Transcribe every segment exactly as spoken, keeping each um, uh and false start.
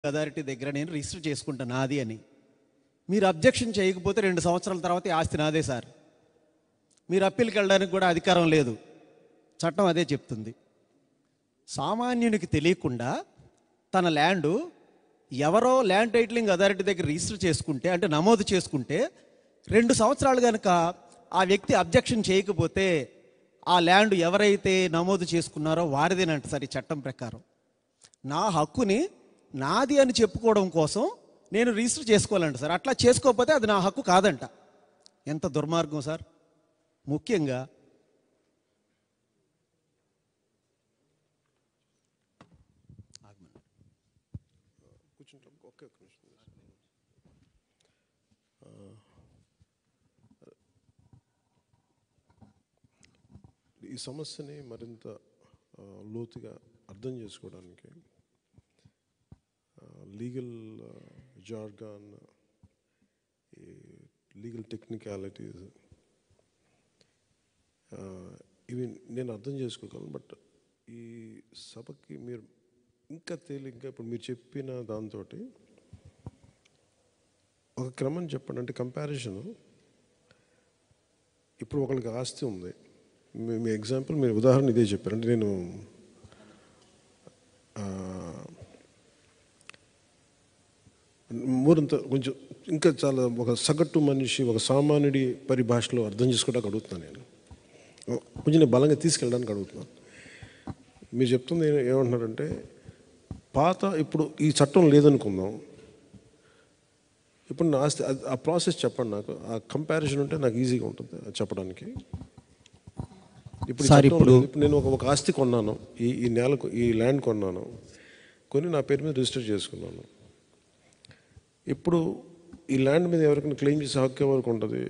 Authority దగ్గర నేను register చేసుకుంటా నాది అని. మీరు అబ్జెక్షన్ చేయకపోతే రెండు సంవత్సరాల తర్వాత ఈ ఆస్తి నాదే సార్. మీరు అప్పీల్కి వెళ్ళడానికి కూడా అధికారం లేదు, చట్టం అదే చెప్తుంది. సామాన్యునికి తెలియకుండా తన ల్యాండు ఎవరో ల్యాండ్ టైటిలింగ్ అథారిటీ దగ్గర రిజిస్టర్ చేసుకుంటే, అంటే నమోదు చేసుకుంటే, రెండు సంవత్సరాలు కనుక ఆ వ్యక్తి అబ్జెక్షన్ చేయకపోతే ఆ ల్యాండ్ ఎవరైతే నమోదు చేసుకున్నారో వారిదేనంట సార్ ఈ చట్టం ప్రకారం. నా హక్కుని నాది అని చెప్పుకోవడం కోసం నేను రిజిస్టర్ చేసుకోవాలంట సార్. అట్లా చేసుకోకపోతే అది నా హక్కు కాదంట. ఎంత దుర్మార్గం సార్. ముఖ్యంగా ఈ సమస్యని మరింత లోతుగా అర్థం చేసుకోవడానికి లీగల్ జార్గాన్, లీగల్ టెక్నికాలిటీస్ ఇవి నేను అర్థం చేసుకోగలను. బట్ ఈ సభకి మీరు ఇంకా తేలిగ్గా ఇప్పుడు మీరు చెప్పిన దాంతో ఒక క్రమం చెప్పండి. అంటే కంపారిజను, ఇప్పుడు ఒకరికి ఆస్తి ఉంది, మీ ఎగ్జాంపుల్ మీరు ఉదాహరణ ఇదే చెప్పారు. అంటే నేను మూడంత కొంచెం ఇంకా చాలా ఒక సగటు మనిషి, ఒక సామాన్యుడి పరిభాషలో అర్థం చేసుకోవడానికి అడుగుతున్నాను. నేను కొంచెం నేను బలంగా తీసుకెళ్ళడానికి అడుగుతున్నాను. మీరు చెప్తుంది ఏమంటున్నారంటే, పాత ఇప్పుడు ఈ చట్టం లేదనుకుందాం, ఇప్పుడు నా ఆస్తి ఆ ప్రాసెస్ చెప్పండి నాకు. ఆ కంపారిజన్ ఉంటే నాకు ఈజీగా ఉంటుంది చెప్పడానికి. ఇప్పుడు ఇప్పుడు నేను ఒక ఒక ఆస్తి కొన్నాను, ఈ ఈ నేలకు ఈ ల్యాండ్ కొన్నాను, కొని నా పేరు మీద రిజిస్టర్ చేసుకున్నాను. ఇప్పుడు ఈ ల్యాండ్ మీద ఎవరికైనా క్లెయిమ్ చేసే హక్కు ఎవరికి ఉంటుంది?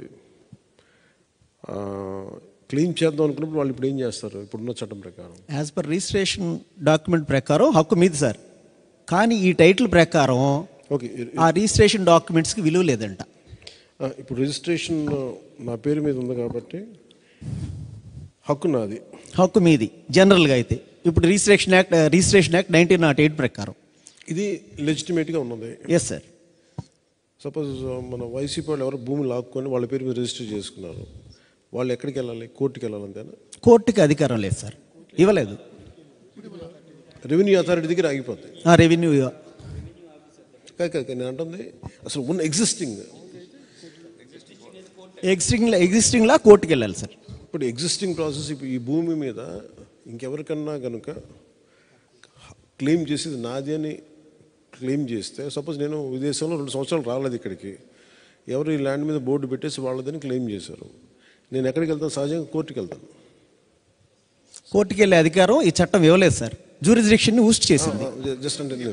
క్లెయిమ్ చేద్దాం అనుకున్నప్పుడు వాళ్ళు ఇప్పుడు ఏం చేస్తారు? ఇప్పుడున్న చట్టం ప్రకారం యాజ్ పర్ రిజిస్ట్రేషన్ డాక్యుమెంట్ ప్రకారం హక్కు మీది సార్. కానీ ఈ టైటిల్ ప్రకారం ఓకే, ఆ రిజిస్ట్రేషన్ డాక్యుమెంట్స్కి విలువ లేదంట. ఇప్పుడు రిజిస్ట్రేషన్ నా పేరు మీద ఉంది కాబట్టి హక్కు నాది, హక్కు మీది జనరల్గా. అయితే ఇప్పుడు registration act registration act nineteen nought eight ప్రకారం ఇది లెజిటిమేట్గా ఉన్నది. Yes sir. సపోజ్ మన వైసీపీ వాళ్ళు ఎవరు భూమి లాక్కొని వాళ్ళ పేరు మీద రిజిస్టర్ చేసుకున్నారు, వాళ్ళు ఎక్కడికి వెళ్ళాలి? కోర్టుకి వెళ్ళాలి అంతేనా? కోర్టుకి అధికారం లేదు సార్, ఇవ్వలేదు. రెవెన్యూ అథారిటీ దగ్గర ఆగిపోతాయి. రెవెన్యూ కాదు, నేను అంటుంది అసలు ఉన్న ఎగ్జిస్టింగ్ ఎగ్జిస్టింగ్ ఎగ్జిస్టింగ్లా కోర్టుకి వెళ్ళాలి సార్. ఇప్పుడు ఎగ్జిస్టింగ్ ప్రాసెస్, ఇప్పుడు ఈ భూమి మీద ఇంకెవరికన్నా కనుక క్లెయిమ్ చేసేది నాది అని క్లెయిమ్ చేస్తే, సపోజ్ నేను విదేశంలో రెండు సంవత్సరాలు రాలేదు ఇక్కడికి, ఎవరు ఈ ల్యాండ్ మీద బోర్డు పెట్టేసి వాళ్ళదని క్లెయిమ్ చేశారు, నేను ఎక్కడికి వెళ్తాను? సహజంగా కోర్టుకి వెళ్తాను. కోర్టుకి వెళ్ళే అధికారం ఈ చట్టం ఇవ్వలేదు సార్. జ్యూరిస్డిక్షన్ ఊస్ట్ చేసింది. జస్ట్ అంటే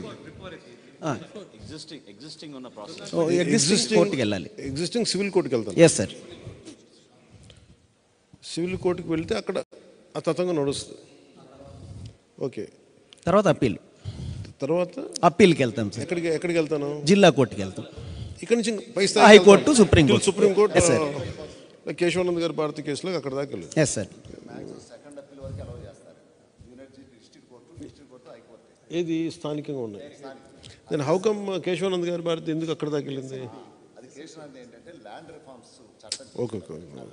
కోర్టుకి వెళ్ళాలి. ఎగ్జిస్టింగ్ సివిల్ కోర్టుకి వెళ్తాను. Yes sir. సివిల్ కోర్టుకి వెళ్తే అక్కడ ఆ తతంగా నడుస్తుంది. ఓకే, తర్వాత అప్పీల్, తర్వాత అప్పీల్కి వెళ్తాం సార్. ఎక్కడికి ఎక్కడికి వెళ్తాను? జిల్లా కోర్టుకి వెళ్తాం. ఇక్కడ నుంచి పై స్థాయి high court, supreme court. Supreme court Kesavananda గారి భారతి కేసులో అక్కడ దాకా వెళ్ళదు. Yes sir. ఏది స్థానికంగా ఉన్నాయి. నేను హౌ కమ్ కేశవానంద్ గారి భారతి ఎందుకు అక్కడ దాకా వెళ్ళింది? ఓకే ఓకే,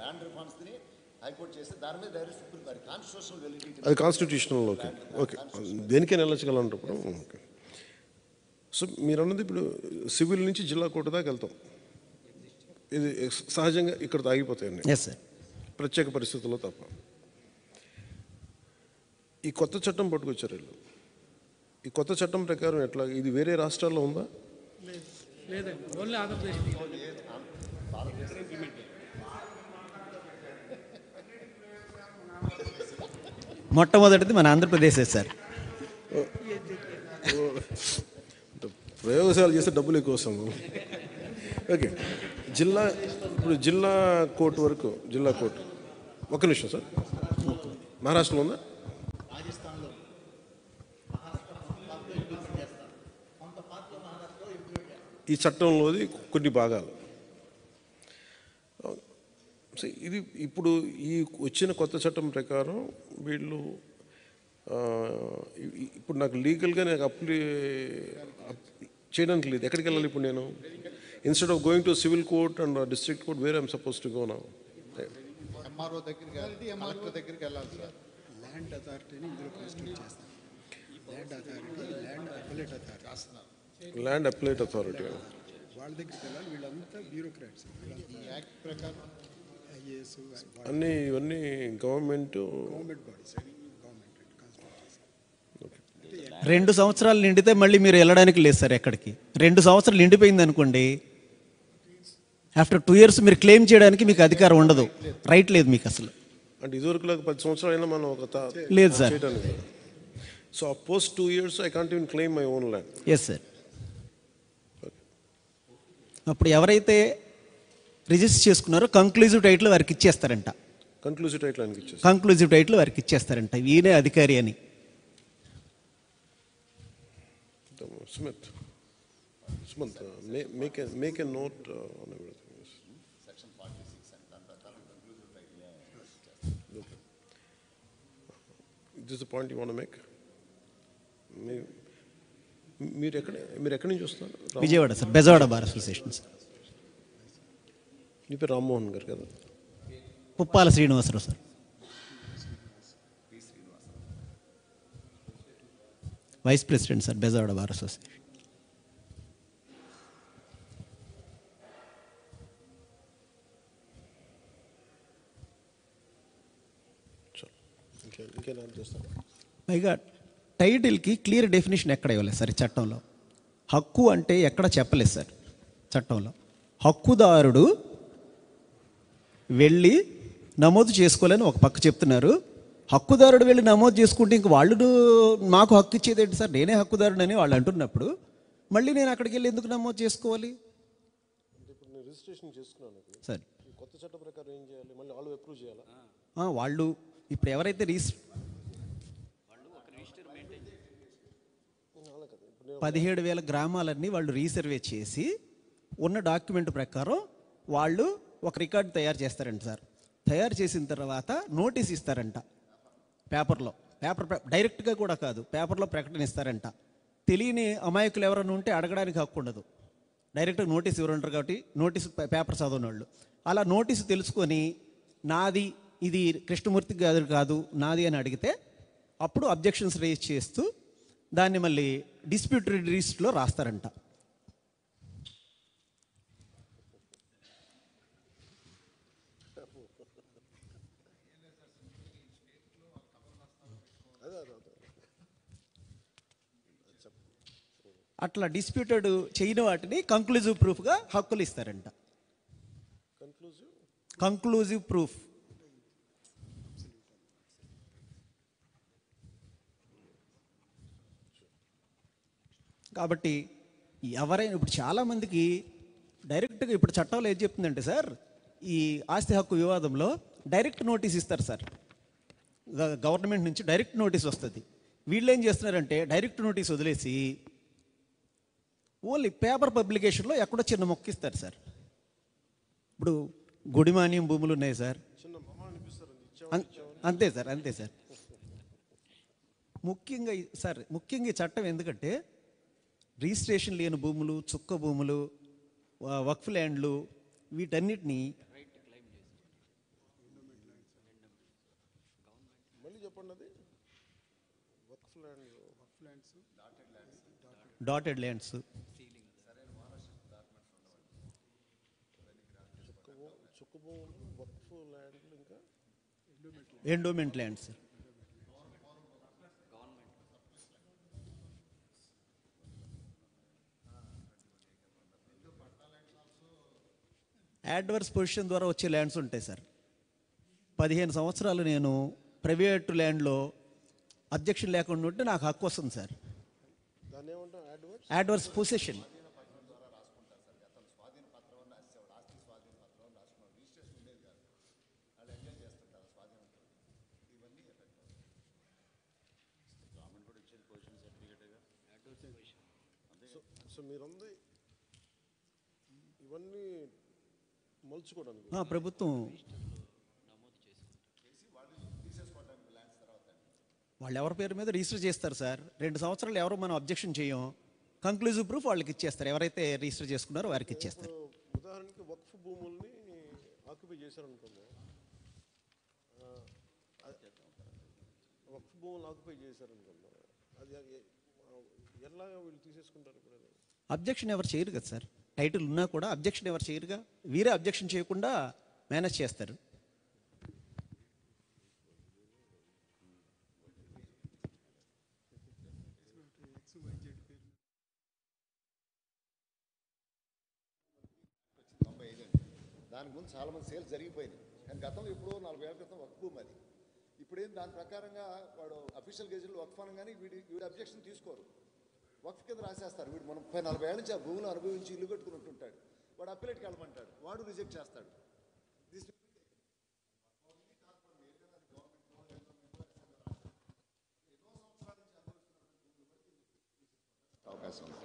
అది కాన్స్టిట్యూషనల్. ఓకే ఓకే, దేనికైనా వెళ్ళగలంటప్పుడు. ఓకే, సో మీరు అన్నది ఇప్పుడు సివిల్ నుంచి జిల్లా కోర్టు దాకా వెళ్తాం, ఇది సహజంగా ఇక్కడ ఆగిపోతాయండి. Yes sir. ప్రత్యేక పరిస్థితుల్లో తప్ప. ఈ కొత్త చట్టం పట్టుకొచ్చారు వీళ్ళు. ఈ కొత్త చట్టం ప్రకారం ఎట్లా? ఇది వేరే రాష్ట్రాల్లో ఉందా? మొట్టమొదటిది మన ఆంధ్రప్రదేశ్ సార్. ప్రయోగశాల చేస్తే డబ్బులు ఎక్కువ వస్తాము. ఓకే, జిల్లా ఇప్పుడు జిల్లా కోర్టు వరకు, జిల్లా కోర్టు. ఒక నిమిషం సార్, మహారాష్ట్రలో ఉందా? ఈ చట్టంలోది కొన్ని భాగాలు. ఇది ఇప్పుడు ఈ వచ్చిన కొత్త చట్టం ప్రకారం వీళ్ళు ఇప్పుడు నాకు లీగల్గా నాకు అప్లై చేయడానికి లేదు. ఎక్కడికి వెళ్ళాలి ఇప్పుడు నేను? Instead of going to civil court and district court, where I'm suppose to go now? MRO దగ్గరికి వెళ్ళాలి, కలెక్టర్ దగ్గరికి వెళ్ళాలి సార్. ల్యాండ్ అథారిటీని ఇందులో కాన్స్టిట్యూట్ చేస్తాం. Land authority, land appellate authority చేస్తున్నారు. ల్యాండ్ అప్లేట్ అథారిటీ వాళ్ళ దగ్గరికి వెళ్ళాలి. వీళ్ళంతా బ్యూరోక్రాట్స్. ఈ యాక్ట్ ప్రకారం ఐఏఎస్ అన్నీ ఇవన్నీ government government bodies, government constitute చేస్తాం. రెండు సంవత్సరాలు నిండితే మళ్ళీ మీరు వెళ్ళడానికి లేదు సార్ ఎక్కడికి. రెండు సంవత్సరాలు నిండిపోయింది అనుకోండి, ఆఫ్టర్ టూ ఇయర్స్ మీరు క్లెయిమ్ చేయడానికి మీకు అధికారం ఉండదు, రైట్ లేదు మీకు అసలు. అంటే ఇదివరకు పది సంవత్సరాలు అయినా మనం ఒక తా- లేదు సార్. చేయడానికి. So post two years I can't even claim my own land. Yes sir. అప్పుడు ఎవరైతే రిజిస్టర్ చేసుకున్నారో కంక్లూజివ్ టైటిల్ వారికి ఇచ్చేస్తారంట. కన్క్లూజివ్ టైటిల్ ఆయనకి ఇచ్చేసి కంక్లూజివ్ టైటిల్ వారికి ఇచ్చేస్తారంట, ఈయనే అధికారి అని. Smith, Smith, uh, make, make a make a note uh, on everything. Yes. Section forty six and దాని ప్రకారం conclusive title Okay. This is the point you want to make? మీ- మీరు ఎక్కడ మీరు ఎక్కడి నుంచి వస్తున్నారు? రామ్- Vijayawada sir, Bezawada bar association sir. మీ పేరు రామ్మోహన్ గారు కదా? Puppala Srinivasarao sir. Vice president sir, Bezawada bar association. చలో. ఇంకే ఇంకేం యాడ్ చేస్తారు? పైగా టైటిల్కి క్లియర్ డెఫినేషన్ ఎక్కడ ఇవ్వలేదు సార్ ఈ చట్టంలో. హక్కు అంటే ఎక్కడ చెప్పలేదు సార్ చట్టంలో. హక్కుదారుడు వెళ్ళి నమోదు చేసుకోవాలని ఒక పక్క చెప్తున్నారు. హక్కుదారుడు వెళ్ళి నమోదు చేసుకుంటే ఇంక వాళ్ళు మాకు హక్కు ఇచ్చేది ఏంటి సార్, నేనే హక్కుదారుడని వాళ్ళు అంటున్నప్పుడు మళ్ళీ నేను అక్కడికి వెళ్ళి ఎందుకు నమోదు చేసుకోవాలి ఇప్పుడు నేను రిజిస్ట్రేషన్ చేసుకున్నాను. సార్? ఈ కొత్త చట్టం ప్రకారం ఏం చేయాలి? మళ్ళీ వాళ్ళు అప్రూవ్ చేయాలా? ఆ, వాళ్ళు ఇప్పుడు ఎవరైతే రీస్ పదిహేడు వేల గ్రామాలన్నీ వాళ్ళు రీసర్వే చేసి ఉన్న డాక్యుమెంట్ ప్రకారం వాళ్ళు ఒక రికార్డు తయారు చేస్తారంట సార్. తయారు చేసిన తర్వాత నోటీస్ ఇస్తారంట పేపర్లో. పేపర్ డైరెక్ట్గా కూడా కాదు, పేపర్లో ప్రకటన ఇస్తారంట. తెలియని అమాయకులు ఎవరైనా ఉంటే అడగడానికి హక్కు ఉండదు, డైరెక్ట్గా నోటీస్ ఇవ్వరంటారు కాబట్టి నోటీస్ పేపర్ చదవని వాళ్ళు. అలా నోటీసు తెలుసుకొని నాది ఇది కృష్ణమూర్తి గారు కాదు నాది అని అడిగితే అప్పుడు అబ్జెక్షన్స్ రేజ్ చేస్తూ దాన్ని మళ్ళీ డిస్ప్యూటెడ్ లిస్ట్లో రాస్తారంట. అట్లా డిస్ప్యూటెడ్ చేయని వాటిని కంక్లూజివ్ ప్రూఫ్గా హక్కులు ఇస్తారంట. Conclusive conclusive proof. కాబట్టి ఎవరైనా ఇప్పుడు చాలామందికి డైరెక్ట్గా ఇప్పుడు చట్టంలో ఏం చెప్తుందంటే సార్, ఈ ఆస్తి హక్కు వివాదంలో డైరెక్ట్ నోటీస్ ఇస్తారు సార్. గ- గవర్నమెంట్ నుంచి డైరెక్ట్ నోటీస్ వస్తుంది. వీళ్ళు ఏం చేస్తున్నారంటే డైరెక్ట్ నోటీస్ వదిలేసి ఓన్లీ పేపర్ పబ్లికేషన్లో ఎక్కడో చిన్న మొక్క ఇస్తారు సార్. ఇప్పుడు గుడిమాన్యం భూములు ఉన్నాయి సార్, చిన్న మమ అనిపిస్తారు. అన్- అంతే సార్, అంతే సార్. ముఖ్యంగా ఈ- సార్ ముఖ్యంగా ఈ చట్టం ఎందుకంటే రిజిస్ట్రేషన్ లేని భూములు, చుక్క భూములు, వ- వక్ఫ్ ల్యాండ్లు వీటన్నిటినీ మళ్ళీ చెప్పండి. అది Waqf land, Waqf lands, dotted lands, చుక్క భూములు, వక్ఫ్ ల్యాండ్లు, ఇంకా ఎండోమెంట్ ల్యాండ్స్. యాడ్వర్స్ పొజిషన్ ద్వారా వచ్చే ల్యాండ్స్ ఉంటాయి సార్. పదిహేను సంవత్సరాలు నేను ప్రైవేట్ ల్యాండ్లో అబ్జెక్షన్ లేకుండా ఉంటే నాకు హక్కు వస్తుంది సార్. దాన్ని ఏమంటాం? Adverse adverse position. సో మీరందరూ ఇవన్నీ మలుచుకోవడానికి ఆ, ప్రభుత్వం వాళ్ళు ఎవరి పేరు మీద రిజిస్టర్ చేస్తారు సార్. రెండు సంవత్సరాలు ఎవరు మనం అబ్జెక్షన్ చేయం, కంక్లూజివ్ ప్రూఫ్ వాళ్ళకి ఇచ్చేస్తారు, ఎవరైతే రిజిస్టర్ చేసుకున్నారో వారికి ఇచ్చేస్తారు. ఉదాహరణకి వక్ఫ్ భూముల్ని ఆక్యుపై చేశారనుకోండి, వక్ఫ్ భూములు ఆక్యుపై చేశారనుకోండి, అది ఎలా వీళ్ళు తీసేసుకుంటారు? ఇప్పుడు అది అబ్జెక్షన్ ఎవరు చేయరు కదా సార్, టైటిల్ ఉన్నా కూడా అబ్జెక్షన్ ఎవరు చేయరుగా, వీరే అబ్జెక్షన్ చేయకుండా మేనేజ్ చేస్తారు. తొంభై ఐదు దానికి ముందు చాలా మంది సేల్స్ జరిగిపోయినాయి, కానీ గతంలో ఎప్పుడో నలభై ఏళ్ళ క్రితం వక్ఫ్ భూమి అది. ఇప్పుడేం దాని ప్రకారంగా వాడు అఫీషియల్ గెజిట్లో వక్ఫ్ అనగానే వీడి వీడి అబ్జెక్షన్ తీసుకోరు, వక్ఫ్ కింద రాసేస్తారు. వీడు మనం ముప్పై నలభై ఏళ్ళ నుంచి ఆ భూములు అనుభవించి ఇల్లు కట్టుకుని ఉంటుంటాడు, వాడు అప్పీలేట్కి వెళ్ళమంటాడు, వాడు రిజెక్ట్ చేస్తాడు. అవకాశం ఉంది.